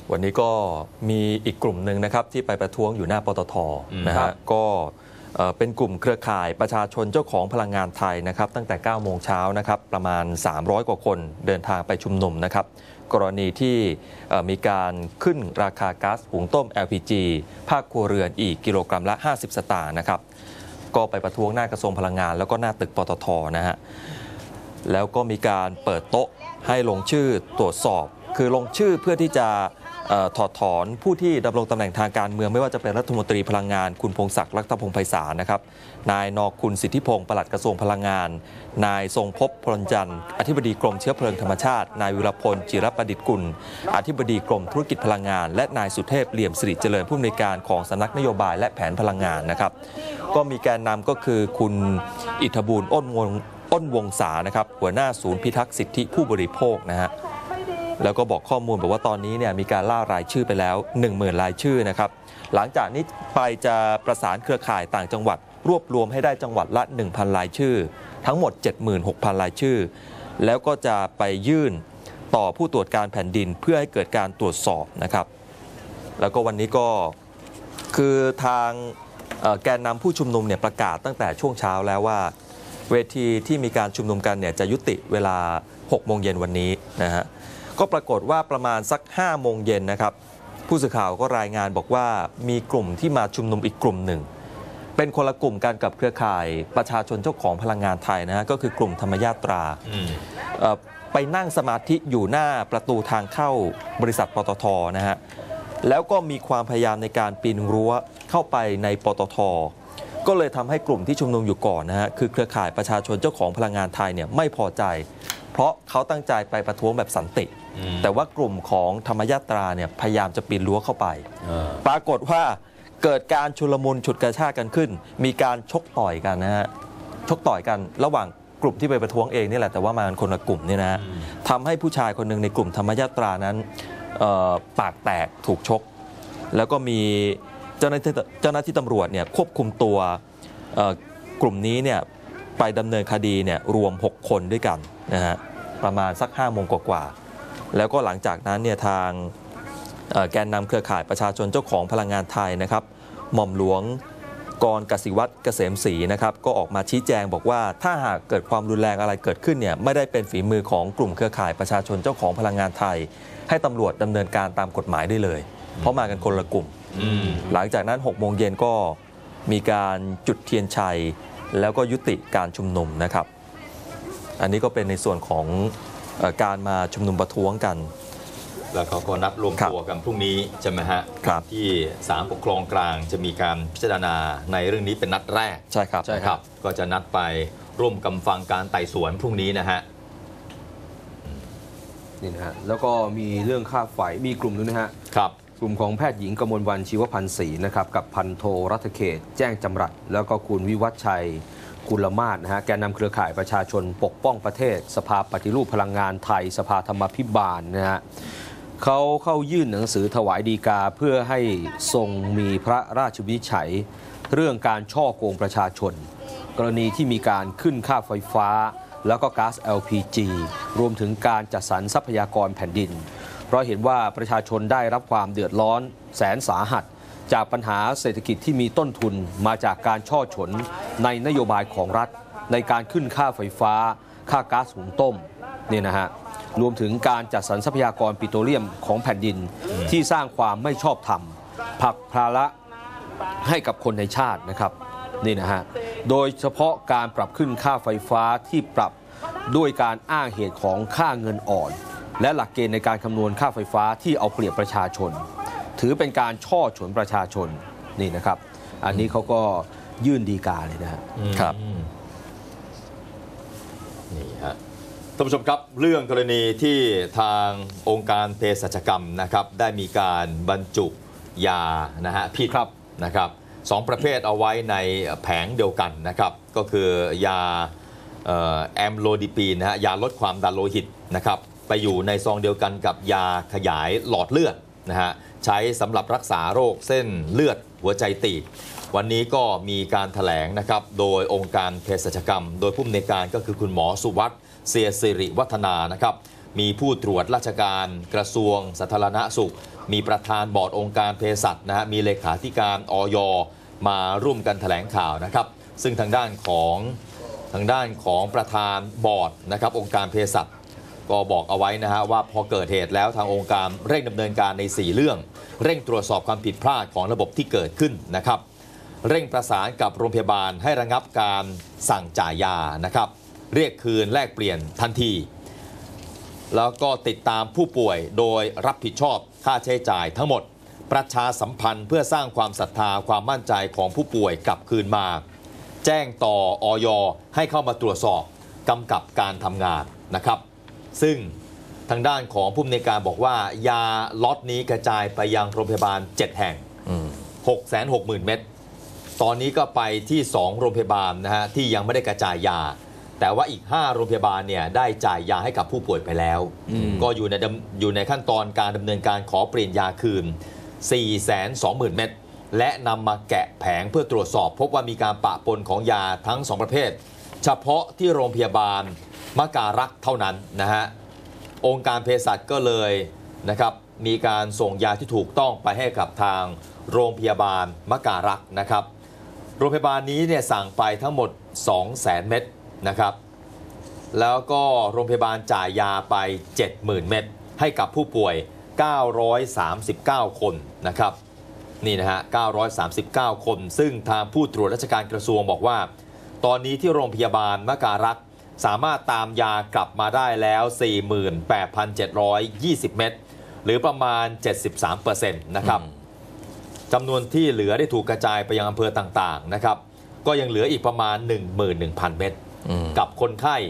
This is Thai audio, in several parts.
วันนี้ก็มีอีกกลุ่มหนึ่งนะครับที่ไปประท้วงอยู่หน้าปตท.นะฮะก็เป็นกลุ่มเครือข่ายประชาชนเจ้าของพลังงานไทยนะครับตั้งแต่9 โมงเช้านะครับประมาณ300 กว่าคนเดินทางไปชุมนุมนะครับกรณีที่มีการขึ้นราคาก๊าซหุงต้ม LPG ภาคครัวเรือนอีกกิโลกรัมละ50 สตางค์นะครับก็ไปประท้วงหน้ากระทรวงพลังงานแล้วก็หน้าตึกปตท.นะฮะแล้วก็มีการเปิดโต๊ะให้ลงชื่อตรวจสอบคือลงชื่อเพื่อที่จะถอดถอนผู้ที่ดำรงตำแหน่งทางการเมืองไม่ว่าจะเป็นรัฐมนตรีพลังงานคุณพงศักดิ์ลักษณพงษ์ไพศาลนะครับนายนคุณสิทธิพงศ์ปลัดกระทรวงพลังงานนายทรงภพพลจันทร์อธิบดีกรมเชื้อเพลิงธรรมชาตินายวิรพลจิรประดิษฐ์กุลอธิบดีกรมธุรกิจพลังงานและนายสุเทพเหลี่ยมสิริเจริญผู้อำนวยการของสำนักนโยบายและแผนพลังงานนะครับก็มีแกนนำก็คือคุณอิทธบูรณ์อ้นวงศานะครับหัวหน้าศูนย์พิทักษ์สิทธิผู้บริโภคนะฮะแล้วก็บอกข้อมูลบอกว่าตอนนี้เนี่ยมีการล่ารายชื่อไปแล้ว 10,000 รายชื่อนะครับหลังจากนี้ไปจะประสานเครือข่ายต่างจังหวัดรวบรวมให้ได้จังหวัดละ 1,000 รายชื่อทั้งหมด 76,000 รายชื่อแล้วก็จะไปยื่นต่อผู้ตรวจการแผ่นดินเพื่อให้เกิดการตรวจสอบนะครับแล้วก็วันนี้ก็คือทางแกนนำผู้ชุมนุมเนี่ยประกาศตั้งแต่ช่วงเช้าแล้วว่าเวทีที่มีการชุมนุมกันเนี่ยจะยุติเวลา 6 โมงเย็นวันนี้นะฮะก็ปรากฏว่าประมาณสัก 5 โมงเย็นนะครับผู้สื่อข่าวก็รายงานบอกว่ามีกลุ่มที่มาชุมนุมอีกกลุ่มหนึ่งเป็นคนละกลุ่มกันกับเครือข่ายประชาชนเจ้าของพลังงานไทยนะฮะก็คือกลุ่มธรรมญาตราไปนั่งสมาธิอยู่หน้าประตูทางเข้าบริษัทปตท.นะฮะแล้วก็มีความพยายามในการปีนรั้วเข้าไปในปตท.ก็เลยทำให้กลุ่มที่ชุมนุมอยู่ก่อนนะฮะคือเครือข่ายประชาชนเจ้าของพลังงานไทยเนี่ยไม่พอใจเพราะเขาตั้งใจไปประท้วงแบบสันติแต่ว่ากลุ่มของธรรมญาตราเนี่ยพยายามจะปีนรั้วเข้าไปปรากฏว่าเกิดการชุลมุนฉุดกระชากกันขึ้นมีการชกต่อยกันนะฮะชกต่อยกันระหว่างกลุ่มที่ไปประท้วงเองนี่แหละแต่ว่ามาคนละกลุ่มนี่นะทำให้ผู้ชายคนหนึ่งในกลุ่มธรรมญาตรานั้นปากแตกถูกชกแล้วก็มีเจ้าหน้าที่ตำรวจเนี่ยควบคุมตัวกลุ่มนี้เนี่ยไปดำเนินคดีเนี่ยรวม6 คนด้วยกันนะฮะประมาณสัก 5 โมงกว่าๆแล้วก็หลังจากนั้นเนี่ยทางแกนนำเครือข่ายประชาชนเจ้าของพลังงานไทยนะครับหม่อมหลวงกรกสิวัตรเกษมศรีนะครับก็ออกมาชี้แจงบอกว่าถ้าหากเกิดความรุนแรงอะไรเกิดขึ้นเนี่ยไม่ได้เป็นฝีมือของกลุ่มเครือข่ายประชาชนเจ้าของพลังงานไทยให้ตำรวจดำเนินการตามกฎหมายได้เลยเพราะมากันคนละกลุ่มหลังจากนั้น 6 โมงเย็นก็มีการจุดเทียนชัยแล้วก็ยุติการชุมนุมนะครับอันนี้ก็เป็นในส่วนของการมาชุมนุมประท้วงกันแล้วเขาก็นัดรวมตัวกันพรุ่งนี้ใช่ไหมฮะที่ศาลปกครองกลางจะมีการพิจารณาในเรื่องนี้เป็นนัดแรกใช่ครับใช่ครับก็จะนัดไปร่วมกันฟังการไต่สวนพรุ่งนี้นะฮะนี่นะฮะแล้วก็มีเรื่องค่าไฟมีกลุ่มนึงนะฮะครับกลุ่มของแพทย์หญิงกมลวรรณชีวพันธ์ศรีนะครับกับพันโทรัฐเขตแจ้งจำรัดแล้วก็คุณวิวัฒชัยกุลมาศนะฮะแกนนำเครือข่ายประชาชนปกป้องประเทศสภาปฏิรูปพลังงานไทยสภาธรรมพิบาลนะฮะเขาเข้ายื่นหนังสือถวายฎีกาเพื่อให้ทรงมีพระราชวินิจฉัยเรื่องการช่อโกงประชาชนกรณีที่มีการขึ้นค่าไฟฟ้าแล้วก็ก๊าซ LPG รวมถึงการจัดสรรทรัพยากรแผ่นดินเพราะเห็นว่าประชาชนได้รับความเดือดร้อนแสนสาหัสจากปัญหาเศรษฐกิจที่มีต้นทุนมาจากการช่อฉนในนโยบายของรัฐในการขึ้นค่าไฟฟ้าค่าก๊าซหุงต้มเนี่ยนะฮะรวมถึงการจัดสรรทรัพยากรปิโตรเลียมของแผ่นดินที่สร้างความไม่ชอบธรรมผลักภาระให้กับคนในชาตินะครับนี่นะฮะโดยเฉพาะการปรับขึ้นค่าไฟฟ้าที่ปรับด้วยการอ้างเหตุของค่าเงินอ่อนและหลักเกณฑ์ในการคำนวณค่าไฟฟ้าที่เอาเปรียบประชาชนถือเป็นการช่อฉนประชาชนนี่นะครับอันนี้เขาก็ยื่นฎีกาเลยนะครับนี่ฮะท่านผู้ชมครับเรื่องกรณีที่ทางองค์การเภสัชกรรมนะครับได้มีการบรรจุยานะฮะพิษนะครับ2 ประเภทเอาไว้ในแผงเดียวกันนะครับก็คือยาแอมโลดิปีนนะฮะยาลดความดันโลหิตนะครับไปอยู่ในซองเดียวกันกับยาขยายหลอดเลือดนะฮะใช้สำหรับรักษาโรคเส้นเลือดหัวใจตีบวันนี้ก็มีการแถลงนะครับโดยองค์การเภสัชกรรมโดยผู้อำนวยการก็คือคุณหมอสุวัสด์เสียสิริวัฒนานะครับมีผู้ตรวจราชการกระทรวงสาธารณสุขมีประธานบอร์ดองค์การเภสัชนะฮะมีเลขาธิการอย.มาร่วมกันแถลงข่าวนะครับซึ่งทางด้านของประธานบอร์ดนะครับองค์การเภสัชก็บอกเอาไว้นะฮะว่าพอเกิดเหตุแล้วทางองค์การเร่งดำเนินการใน4เรื่องเร่งตรวจสอบความผิดพลาดของระบบที่เกิดขึ้นนะครับเร่งประสานกับโรงพยาบาลให้ระงับการสั่งจ่ายยานะครับเรียกคืนแลกเปลี่ยนทันทีแล้วก็ติดตามผู้ป่วยโดยรับผิดชอบค่าใช้จ่ายทั้งหมดประชาสัมพันธ์เพื่อสร้างความศรัทธาความมั่นใจของผู้ป่วยกลับคืนมาแจ้งต่ออย.ให้เข้ามาตรวจสอบกำกับการทำงานนะครับซึ่งทางด้านของผู้อำนวยการบอกว่ายาล็อตนี้กระจายไปยังโรงพยาบาล7แห่ง 660,000 เม็ดตอนนี้ก็ไปที่2โรงพยาบาลนะฮะที่ยังไม่ได้กระจายยาแต่ว่าอีก5โรงพยาบาลเนี่ยได้จ่ายยาให้กับผู้ป่วยไปแล้วก็อยู่ในขั้นตอนการดำเนินการขอเปลี่ยนยาคืน 420,000 เม็ดและนำมาแกะแผงเพื่อตรวจสอบพบว่ามีการปะปนของยาทั้ง2ประเภทเฉพาะที่โรงพยาบาลมะการักษ์เท่านั้นนะฮะองค์การเภสัชก็เลยนะครับมีการส่งยาที่ถูกต้องไปให้กับทางโรงพยาบาลมะการักษ์นะครับโรงพยาบาลนี้เนี่ยสั่งไปทั้งหมด 200,000 เม็ดนะครับแล้วก็โรงพยาบาลจ่ายยาไป 70,000 เม็ดให้กับผู้ป่วย939 คนนะครับนี่นะฮะ939 คนซึ่งทางผู้ตรวจราชการกระทรวงบอกว่าตอนนี้ที่โรงพยาบาลมะการักษ์สามารถตามยากลับมาได้แล้ว 48,720 เม็ดหรือประมาณ 73% นะครับจำนวนที่เหลือได้ถูกกระจายไปยังอำเภอต่างๆนะครับก็ยังเหลืออีกประมาณ 11,000 เม็ดกับคนไข้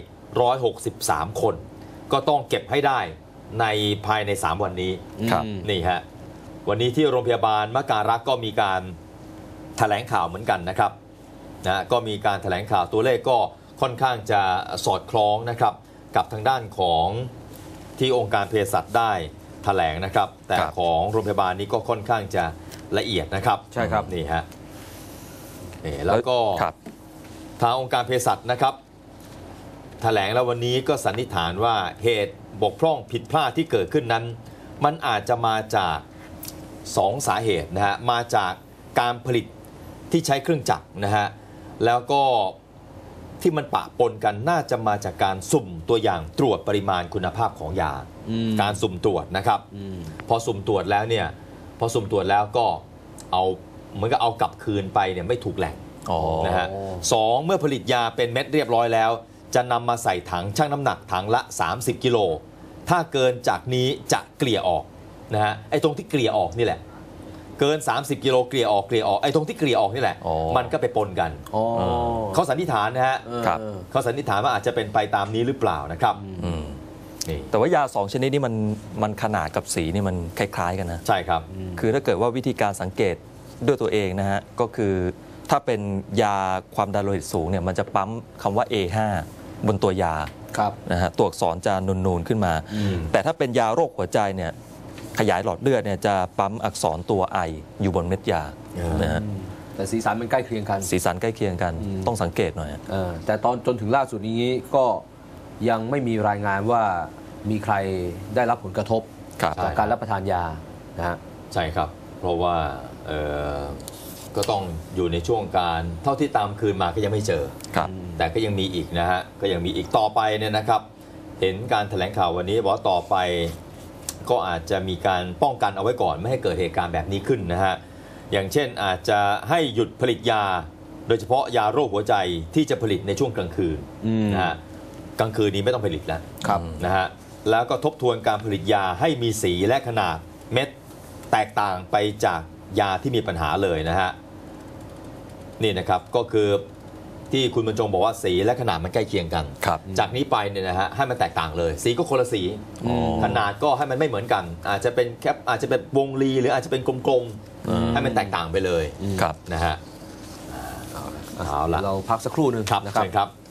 163 คนก็ต้องเก็บให้ได้ในภายใน3วันนี้นี่ฮะวันนี้ที่โรงพยาบาลมะการักษ์ก็มีการแถลงข่าวเหมือนกันนะครับนะก็มีการแถลงข่าวตัวเลขก็ค่อนข้างจะสอดคล้องนะครับกับทางด้านของที่องค์การเภสัชได้แถลงนะครับแต่ของโรงพยาบาลนี้ก็ค่อนข้างจะละเอียดนะครับใช่ครับนี่ฮะแล้วก็ทางองค์การเภสัชนะครับแถลงแล้ววันนี้ก็สันนิษฐานว่าเหตุบกพร่องผิดพลาดที่เกิดขึ้นนั้นมันอาจจะมาจาก2สาเหตุนะฮะมาจากการผลิตที่ใช้เครื่องจักรนะฮะแล้วก็ที่มันปะปนกันน่าจะมาจากการสุ่มตัวอย่างตรวจปริมาณคุณภาพของยาการสุ่มตรวจนะครับพอสุ่มตรวจแล้วเนี่ยพอสุ่มตรวจแล้วก็เอาเหมือนกับเอากลับคืนไปเนี่ยไม่ถูกแหล่งนะฮะ2เมื่อผลิตยาเป็นเม็ดเรียบร้อยแล้วจะนำมาใส่ถังชั่งน้ำหนักถังละ30 กิโลถ้าเกินจากนี้จะเกลี่ยออกนะฮะไอ้ตรงที่เกลี่ยออกนี่แหละเกิน30 กิโลเกลี่ยออกไอ้ตรงที่เกลี่ยออกนี่แหละมันก็ไปปนกันเขาสันนิษฐานนะฮะเขาสันนิษฐานว่าอาจจะเป็นไปตามนี้หรือเปล่านะครับแต่ว่ายา2ชนิดนี้มันขนาดกับสีนี่มันคล้ายๆกันนะใช่ครับคือถ้าเกิดว่าวิธีการสังเกตด้วยตัวเองนะฮะก็คือถ้าเป็นยาความดันโลหิตสูงเนี่ยมันจะปั๊มคำว่า A5 บนตัวยานะฮะตัวอักษรจะนูนๆขึ้นมาแต่ถ้าเป็นยาโรคหัวใจเนี่ยขยายหลอดเลือดเนี่ยจะปั๊มอักษรตัว I อยู่บนเม็ดยานะฮะแต่สีสันมันใกล้เคียงกันสีสันใกล้เคียงกันต้องสังเกตหน่อยแต่ตอนจนถึงล่าสุดนี้ก็ยังไม่มีรายงานว่ามีใครได้รับผลกระทบจากการรับประทานยานะฮะใช่ครับเพราะว่าก็ต้องอยู่ในช่วงการเท่าที่ตามคืนมาก็ยังไม่เจอแต่ก็ยังมีอีกนะฮะก็ยังมีอีกต่อไปเนี่ยนะครับเห็นการแถลงข่าววันนี้บอกต่อไปก็อาจจะมีการป้องกันเอาไว้ก่อนไม่ให้เกิดเหตุการณ์แบบนี้ขึ้นนะฮะอย่างเช่นอาจจะให้หยุดผลิตยาโดยเฉพาะยาโรคหัวใจที่จะผลิตในช่วงกลางคืนนะฮะกลางคืนนี้ไม่ต้องผลิตแล้วนะฮะแล้วก็ทบทวนการผลิตยาให้มีสีและขนาดเม็ดแตกต่างไปจากยาที่มีปัญหาเลยนะฮะนี่นะครับก็คือที่คุณบรรจงบอกว่าสีและขนาดมันใกล้เคียงกันจากนี้ไปเนี่ยนะฮะให้มันแตกต่างเลยสีก็คนละสีขนาดก็ให้มันไม่เหมือนกันอาจจะเป็นแคปอาจจะเป็นวงรีหรืออาจจะเป็นกลมๆให้มันแตกต่างไปเลยนะฮะเอาละเราพักสักครู่หนึ่งนะครับ